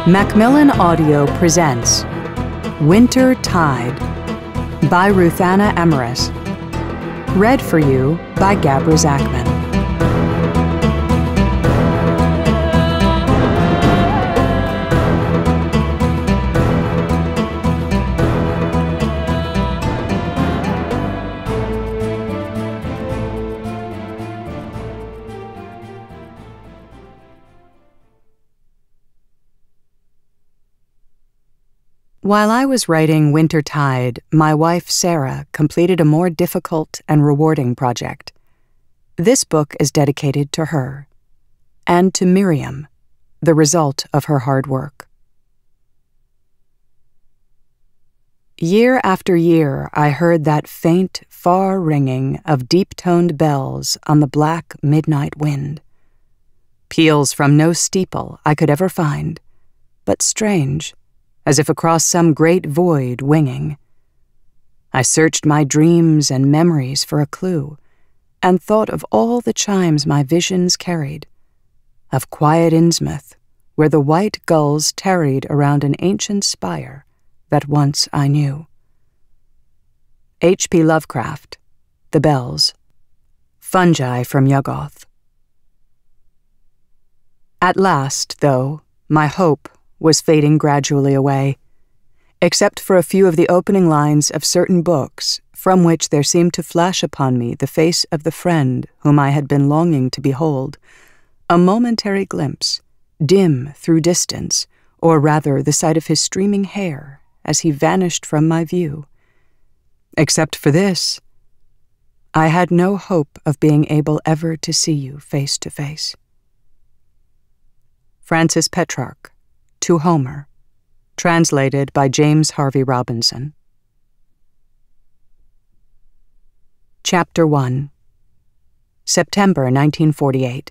Macmillan Audio presents Winter Tide by Ruthanna Emrys. Read for you by Gabra Zackman. While I was writing Winter Tide, my wife Sarah completed a more difficult and rewarding project. This book is dedicated to her, and to Miriam, the result of her hard work. Year after year, I heard that faint, far ringing of deep-toned bells on the black midnight wind. Peals from no steeple I could ever find, but strange, as if across some great void winging. I searched my dreams and memories for a clue, and thought of all the chimes my visions carried, of quiet Innsmouth, where the white gulls tarried around an ancient spire that once I knew. H.P. Lovecraft, The Bells, Fungi from Yuggoth. At last, though, my hope was fading gradually away, except for a few of the opening lines of certain books from which there seemed to flash upon me the face of the friend whom I had been longing to behold, a momentary glimpse, dim through distance, or rather the sight of his streaming hair as he vanished from my view. Except for this, I had no hope of being able ever to see you face to face. Francis Petrarch, To Homer, translated by James Harvey Robinson. Chapter 1, September 1948.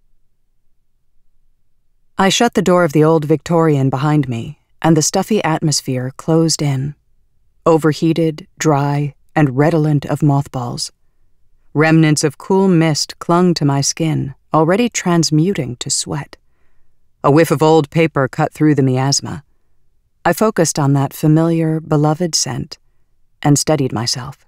I shut the door of the old Victorian behind me, and the stuffy atmosphere closed in, overheated, dry, and redolent of mothballs. Remnants of cool mist clung to my skin, already transmuting to sweat. A whiff of old paper cut through the miasma. I focused on that familiar, beloved scent and steadied myself.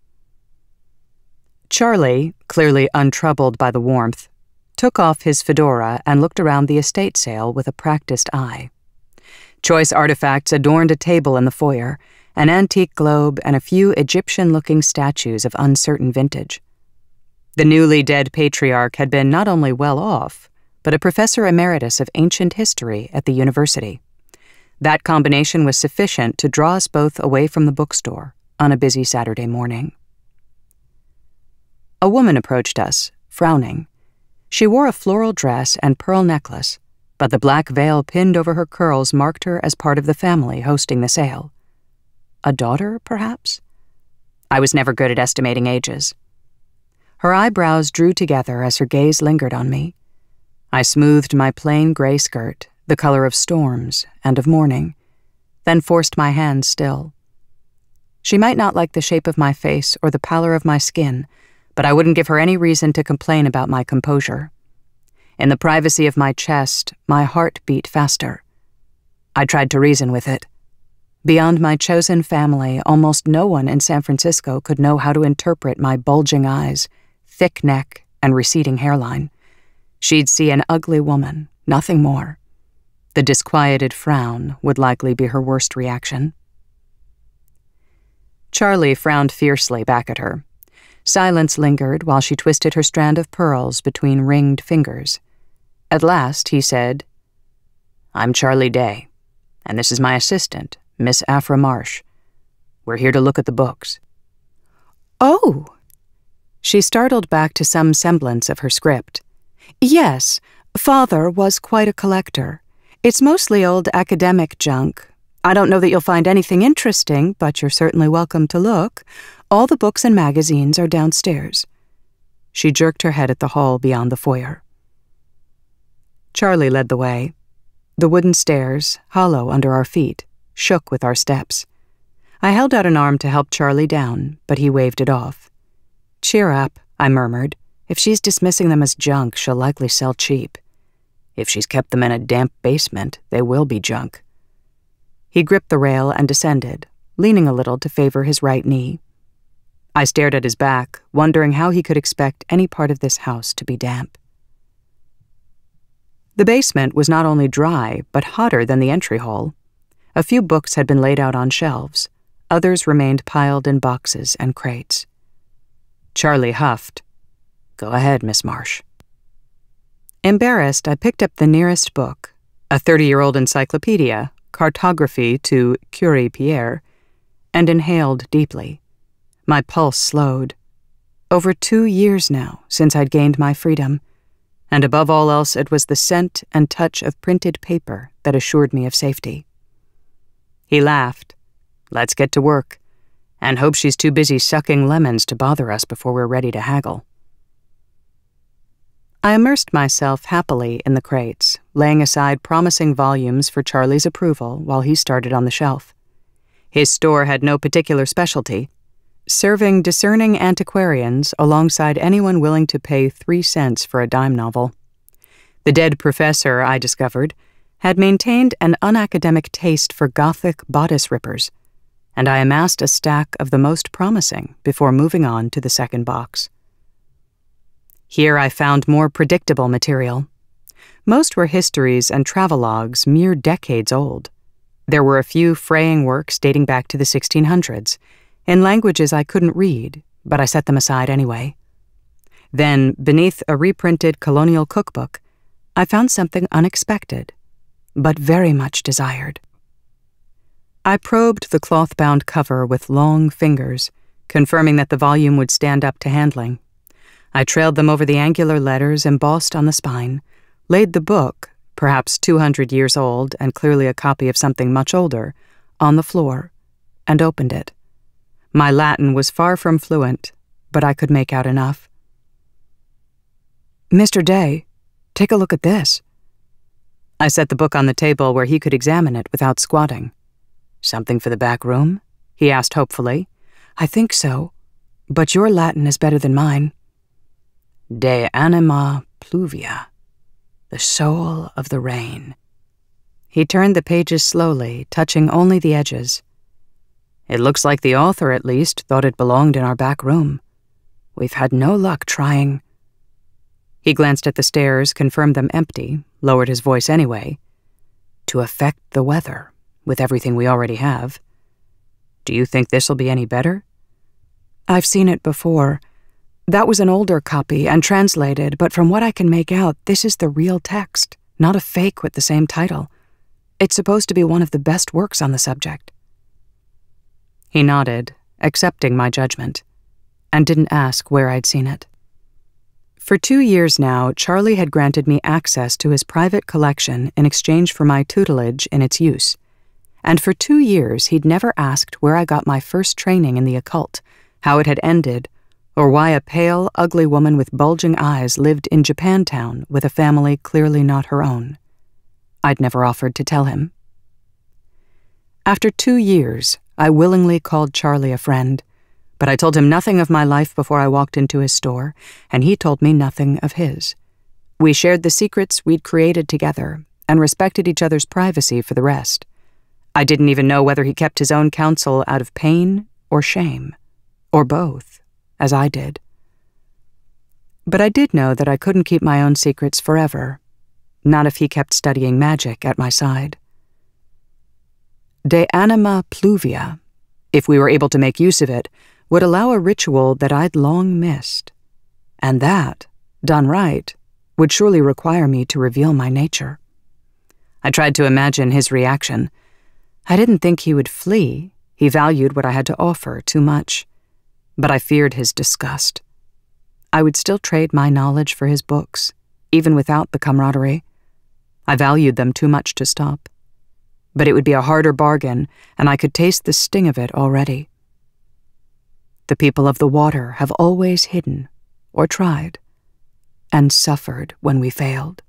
Charlie, clearly untroubled by the warmth, took off his fedora and looked around the estate sale with a practiced eye. Choice artifacts adorned a table in the foyer, an antique globe and a few Egyptian-looking statues of uncertain vintage. The newly dead patriarch had been not only well off, but a professor emeritus of ancient history at the university. That combination was sufficient to draw us both away from the bookstore on a busy Saturday morning. A woman approached us, frowning. She wore a floral dress and pearl necklace, but the black veil pinned over her curls marked her as part of the family hosting the sale. A daughter, perhaps? I was never good at estimating ages. Her eyebrows drew together as her gaze lingered on me. I smoothed my plain gray skirt, the color of storms and of morning, then forced my hands still. She might not like the shape of my face or the pallor of my skin, but I wouldn't give her any reason to complain about my composure. In the privacy of my chest, my heart beat faster. I tried to reason with it. Beyond my chosen family, almost no one in San Francisco could know how to interpret my bulging eyes, thick neck, and receding hairline. She'd see an ugly woman, nothing more. The disquieted frown would likely be her worst reaction. Charlie frowned fiercely back at her. Silence lingered while she twisted her strand of pearls between ringed fingers. At last he said, "I'm Charlie Day, and this is my assistant, Miss Aphra Marsh. We're here to look at the books." "Oh!" She startled back to some semblance of her script. "Yes, Father was quite a collector. It's mostly old academic junk. I don't know that you'll find anything interesting, but you're certainly welcome to look. All the books and magazines are downstairs." She jerked her head at the hall beyond the foyer. Charlie led the way. The wooden stairs, hollow under our feet, shook with our steps. I held out an arm to help Charlie down, but he waved it off. "Cheer up," I murmured. "If she's dismissing them as junk, she'll likely sell cheap." If she's kept them in a damp basement, they will be junk. He gripped the rail and descended, leaning a little to favor his right knee. I stared at his back, wondering how he could expect any part of this house to be damp. The basement was not only dry, but hotter than the entry hall. A few books had been laid out on shelves. Others remained piled in boxes and crates. Charlie huffed. "Go ahead, Miss Marsh." Embarrassed, I picked up the nearest book, a 30-year-old encyclopedia, Cartography to Cherie Priest, and inhaled deeply. My pulse slowed. Over 2 years now since I'd gained my freedom, and above all else it was the scent and touch of printed paper that assured me of safety. He laughed. "Let's get to work, and hope she's too busy sucking lemons to bother us before we're ready to haggle." I immersed myself happily in the crates, laying aside promising volumes for Charlie's approval while he started on the shelf. His store had no particular specialty, serving discerning antiquarians alongside anyone willing to pay 3 cents for a dime novel. The dead professor, I discovered, had maintained an unacademic taste for Gothic bodice rippers, and I amassed a stack of the most promising before moving on to the second box. Here I found more predictable material. Most were histories and travelogues mere decades old. There were a few fraying works dating back to the 1600s, in languages I couldn't read, but I set them aside anyway. Then, beneath a reprinted colonial cookbook, I found something unexpected, but very much desired. I probed the cloth-bound cover with long fingers, confirming that the volume would stand up to handling. I trailed them over the angular letters embossed on the spine, laid the book, perhaps 200 years old and clearly a copy of something much older, on the floor, and opened it. My Latin was far from fluent, but I could make out enough. "Mr. Day, take a look at this." I set the book on the table where he could examine it without squatting. "Something for the back room?" he asked hopefully. "I think so, but your Latin is better than mine." "De anima pluvia, the soul of the rain." He turned the pages slowly, touching only the edges. "It looks like the author, at least, thought it belonged in our back room. We've had no luck trying." He glanced at the stairs, confirmed them empty, lowered his voice anyway. "To affect the weather, with everything we already have. Do you think this'll be any better?" "I've seen it before. That was an older copy and translated, but from what I can make out, this is the real text, not a fake with the same title. It's supposed to be one of the best works on the subject." He nodded, accepting my judgment, and didn't ask where I'd seen it. For 2 years now, Charlie had granted me access to his private collection in exchange for my tutelage in its use. And for 2 years, he'd never asked where I got my first training in the occult, how it had ended, or why a pale, ugly woman with bulging eyes lived in Japantown with a family clearly not her own. I'd never offered to tell him. After 2 years, I willingly called Charlie a friend, but I told him nothing of my life before I walked into his store, and he told me nothing of his. We shared the secrets we'd created together and respected each other's privacy for the rest. I didn't even know whether he kept his own counsel out of pain or shame, or both, as I did. But I did know that I couldn't keep my own secrets forever, not if he kept studying magic at my side. De anima pluvia, if we were able to make use of it, would allow a ritual that I'd long missed, and that, done right, would surely require me to reveal my nature. I tried to imagine his reaction. I didn't think he would flee. He valued what I had to offer too much. But I feared his disgust. I would still trade my knowledge for his books, even without the camaraderie. I valued them too much to stop. But it would be a harder bargain, and I could taste the sting of it already. The people of the water have always hidden, or tried, and suffered when we failed.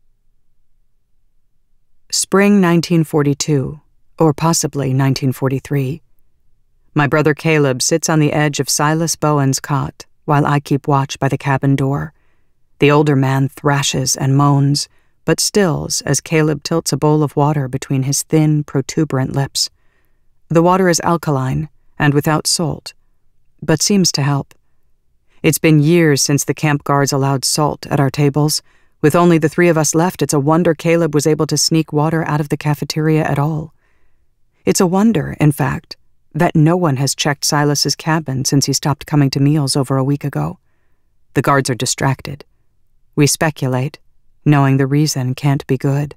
Spring 1942, or possibly 1943. My brother Caleb sits on the edge of Silas Bowen's cot while I keep watch by the cabin door. The older man thrashes and moans, but stills as Caleb tilts a bowl of water between his thin, protuberant lips. The water is alkaline and without salt, but seems to help. It's been years since the camp guards allowed salt at our tables. With only the three of us left, it's a wonder Caleb was able to sneak water out of the cafeteria at all. It's a wonder, in fact, that no one has checked Silas's cabin since he stopped coming to meals over a week ago. The guards are distracted. We speculate, knowing the reason can't be good.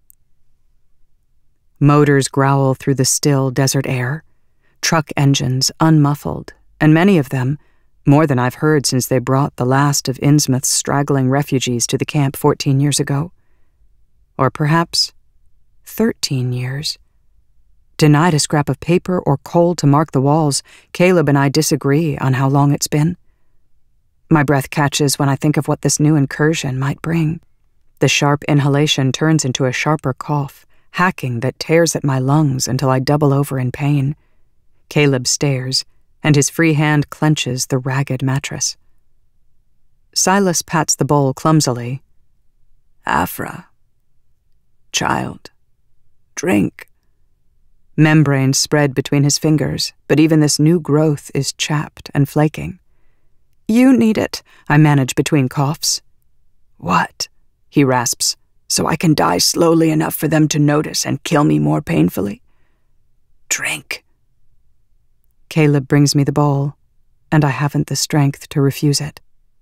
Motors growl through the still desert air, truck engines unmuffled, and many of them, more than I've heard since they brought the last of Innsmouth's straggling refugees to the camp 14 years ago. Or perhaps 13 years. Denied a scrap of paper or coal to mark the walls, Caleb and I disagree on how long it's been. My breath catches when I think of what this new incursion might bring. The sharp inhalation turns into a sharper cough, hacking that tears at my lungs until I double over in pain. Caleb stares, and his free hand clenches the ragged mattress. Silas pats the bowl clumsily. "Aphra. Child. Drink." Membranes spread between his fingers, but even this new growth is chapped and flaking. "You need it," I manage between coughs. "What?" he rasps, "so I can die slowly enough for them to notice and kill me more painfully?" "Drink." Caleb brings me the bowl, and I haven't the strength to refuse it.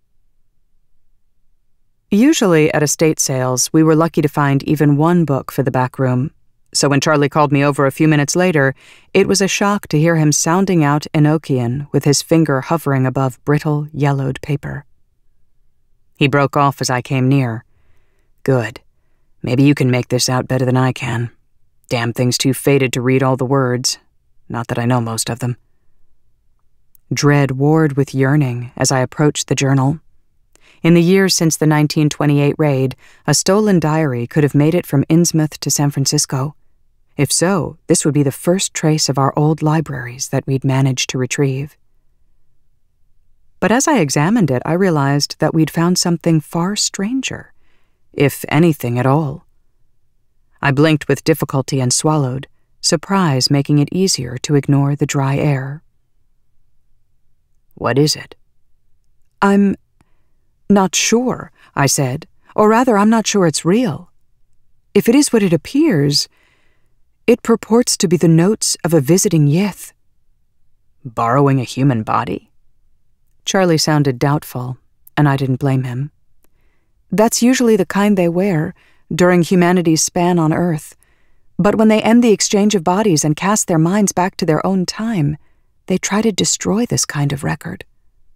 Usually at estate sales, we were lucky to find even one book for the back room, so when Charlie called me over a few minutes later, it was a shock to hear him sounding out Enochian with his finger hovering above brittle, yellowed paper. He broke off as I came near. "Good. Maybe you can make this out better than I can. Damn thing's too faded to read all the words. Not that I know most of them." Dread warred with yearning as I approached the journal. In the years since the 1928 raid, a stolen diary could have made it from Innsmouth to San Francisco. If so, this would be the first trace of our old libraries that we'd managed to retrieve. But as I examined it, I realized that we'd found something far stranger, if anything at all. I blinked with difficulty and swallowed, surprise making it easier to ignore the dry air. "What is it?" "I'm not sure," I said. "Or rather, I'm not sure it's real. If it is what it appears, it purports to be the notes of a visiting Yith." "Borrowing a human body?" Charlie sounded doubtful, and I didn't blame him. "That's usually the kind they wear during humanity's span on Earth. But when they end the exchange of bodies and cast their minds back to their own time, they try to destroy this kind of record."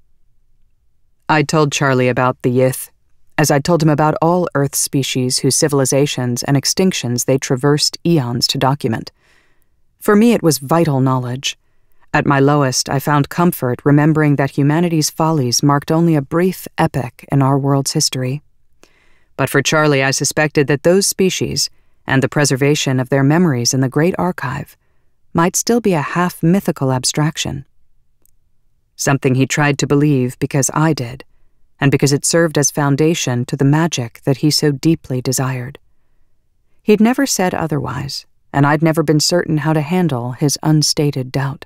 I told Charlie about the Yith, as I'd told him about all Earth species whose civilizations and extinctions they traversed eons to document. For me, it was vital knowledge. At my lowest, I found comfort remembering that humanity's follies marked only a brief epoch in our world's history. But for Charlie, I suspected that those species, and the preservation of their memories in the Great Archive, might still be a half-mythical abstraction. Something he tried to believe because I did, and because it served as foundation to the magic that he so deeply desired. He'd never said otherwise, and I'd never been certain how to handle his unstated doubt.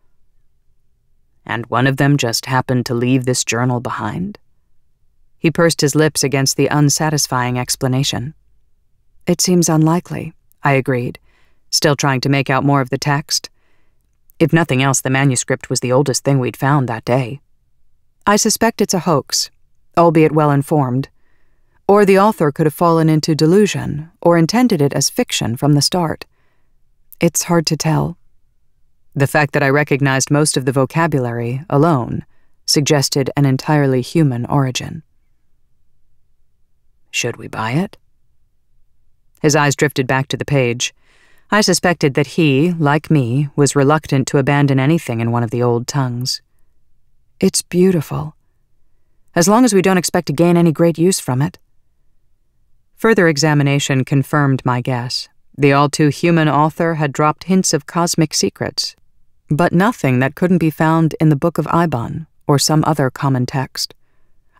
"And one of them just happened to leave this journal behind?" He pursed his lips against the unsatisfying explanation. "It seems unlikely," I agreed, still trying to make out more of the text. If nothing else, the manuscript was the oldest thing we'd found that day. "I suspect it's a hoax, albeit well-informed. Or the author could have fallen into delusion or intended it as fiction from the start. It's hard to tell." The fact that I recognized most of the vocabulary alone suggested an entirely human origin. "Should we buy it?" His eyes drifted back to the page. I suspected that he, like me, was reluctant to abandon anything in one of the old tongues. "It's beautiful. As long as we don't expect to gain any great use from it." Further examination confirmed my guess. The all-too-human author had dropped hints of cosmic secrets, but nothing that couldn't be found in the Book of Ibon or some other common text.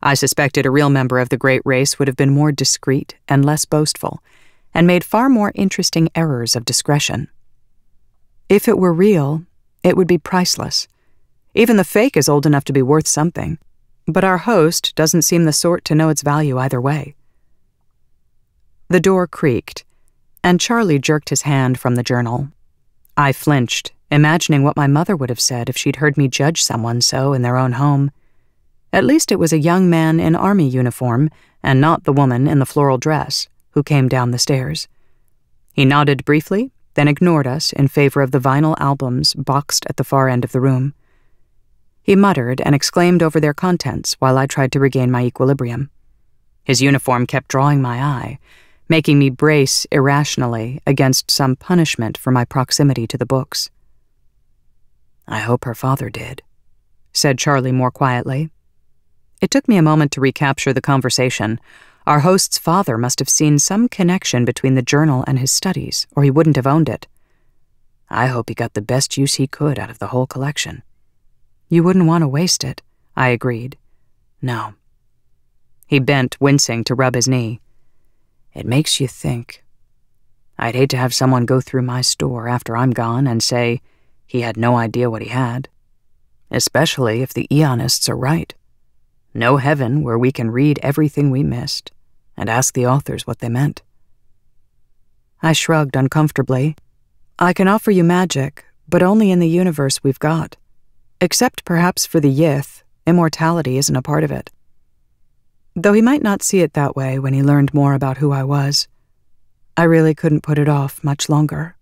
I suspected a real member of the great race would have been more discreet and less boastful, and made far more interesting errors of discretion. If it were real, it would be priceless. Even the fake is old enough to be worth something, but our host doesn't seem the sort to know its value either way. The door creaked, and Charlie jerked his hand from the journal. I flinched, imagining what my mother would have said if she'd heard me judge someone so in their own home. At least it was a young man in army uniform, and not the woman in the floral dress, who came down the stairs. He nodded briefly, then ignored us in favor of the vinyl albums boxed at the far end of the room. He muttered and exclaimed over their contents while I tried to regain my equilibrium. His uniform kept drawing my eye, making me brace irrationally against some punishment for my proximity to the books. "I hope her father did," said Charlie more quietly. It took me a moment to recapture the conversation. Our host's father must have seen some connection between the journal and his studies, or he wouldn't have owned it. "I hope he got the best use he could out of the whole collection." "You wouldn't want to waste it," I agreed. "No." He bent, wincing, to rub his knee. "It makes you think. I'd hate to have someone go through my store after I'm gone and say he had no idea what he had. Especially if the Eonists are right. No heaven where we can read everything we missed and ask the authors what they meant." I shrugged uncomfortably. "I can offer you magic, but only in the universe we've got. Except perhaps for the Yith, immortality isn't a part of it." Though he might not see it that way when he learned more about who I was, I really couldn't put it off much longer.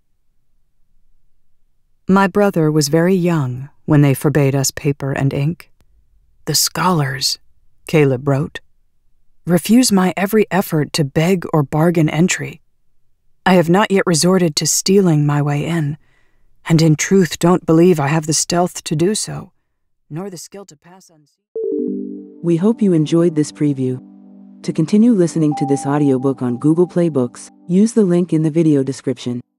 My brother was very young when they forbade us paper and ink. "The scholars," Caleb wrote, "refuse my every effort to beg or bargain entry. I have not yet resorted to stealing my way in, and in truth don't believe I have the stealth to do so, nor the skill to pass unseen." We hope you enjoyed this preview. To continue listening to this audiobook on Google Play Books, use the link in the video description.